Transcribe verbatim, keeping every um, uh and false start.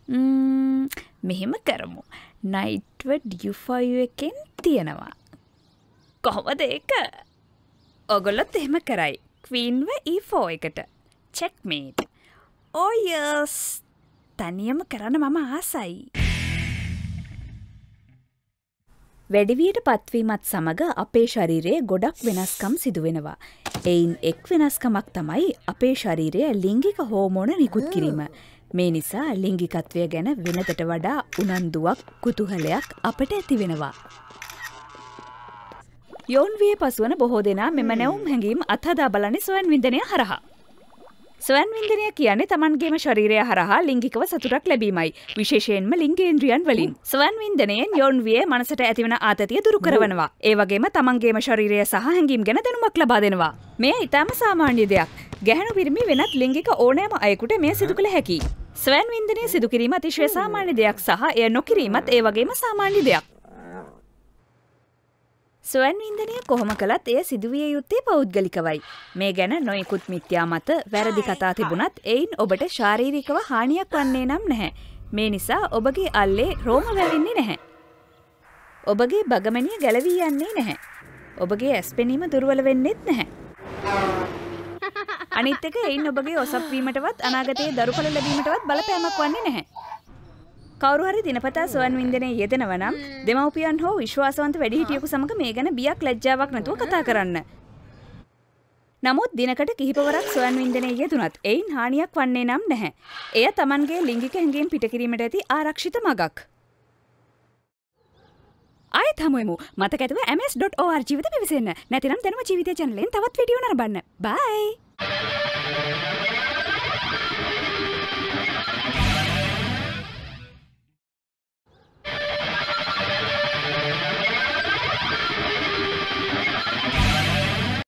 මෙහෙම කරමු. නයිට්වර්ඩ් you five එකෙන් තියෙනවා. කොහොමද ඒක? ඔගොල්ලොත් එහෙම කරයි. ක්වීන්ව ඊ ෆෝර් එකට. චෙක්මේට්. Oh yes. තනියම කරන්න මම ආසයි. වැඩිවියට පත්වීමත් සමග අපේ ශරීරයේ ගොඩක් වෙනස්කම් සිදු වෙනවා. එයින් එක් වෙනස්කමක් තමයි අපේ ශරීරයේ ලිංගික හෝමෝන නිකුත් කිරීම. මේ නිසා ලිංගිකත්වය ගැන වෙනතට වඩා උනන්දුවක්, කුතුහලයක් අපට ඇති වෙනවා. යෝන් වියේ පසුවන බොහෝ දෙනා මෙම නැවුම් හැඟීම් අත්හදා බලන්නේ ස්වයං වින්දනය හරහා. ස්වයං වින්දනය කියන්නේ තමන්ගේම ශරීරය හරහා ලිංගිකව සතුටක් ලැබීමයි. විශේෂයෙන්ම ලිංගේන්ද්‍රියන් වලින්. ස්වයං වින්දනයෙන් යෝන් වියේ මනසට ඇතිවන ආතතිය දුරු කරවනවා. ඒ වගේම තමන්ගේම ශරීරය සහ හැඟීම් ගැන දැනුමක් ලබා දෙනවා. මෙය ඉතාම සාමාන්‍ය දෙයක්. ගැහැණු පිරිමි වෙනත් ලිංගික ඕනෑම අයෙකුට මෙය සිදු කළ හැකියි. ස්වයං වින්දනය සිදු කිරීම අතිශය සාමාන්‍ය දෙයක් සහ එය නොකිරීමත් ඒ වගේම සාමාන්‍ය දෙයක්. ස්වයං වින්දනය කොහොම කළත් එය සිදුවිය යුත්තේ පෞද්ගලිකවයි. මේ ගැන නොයෙකුත් මිත්‍යා මත වැරදි කතා තිබුණත් එයින් ඔබට ශාරීරිකව හානියක් වන්නේ නම් නැහැ. මේ නිසා ඔබගේ අල්ලේ රෝම වැවෙන්නේ නැහැ. ඔබගේ බගමනිය ගැලවී යන්නේ නැහැ. ඔබගේ ඇස් පෙනීම දුර්වල වෙන්නේත් නැහැ. අනිත් එක එයින් ඔබගේ ඔසප් වීමටවත් අනාගතයේ දරුඵල ලැබීමටවත් බලපෑමක් වන්නේ නැහැ. කවුරු හරි දිනපතා ස්වයං වින්දනයේ යෙදෙනවා නම් දෙමව්පියන් හෝ විශ්වාසවන්ත වැඩිහිටියෙකු සමග මේ ගැන බියක් ලැජ්ජාවක් නැතුව කතා කරන්න. නමුත් දිනකට කිහිපවරක් ස්වයං වින්දනයේ යෙදුනත් එයින් හානියක් වන්නේ නම් නැහැ. එය Tamanගේ ලිංගික හැඟීම් පිටකිරීමට ඇති ආරක්ෂිත මගක්. ආයෙත් හමුවෙමු. මතක ඇතුව amaze dot org වෙත පිවිසෙන්න. නැතිනම් දැනුම ජීවිතය channel එකෙන් තවත් වීඩියෝ නරඹන්න. bye.